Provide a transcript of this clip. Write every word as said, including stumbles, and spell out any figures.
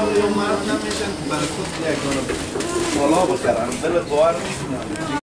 eu marco na minha gente, para tudo é agora. Falou, cara, bela boa.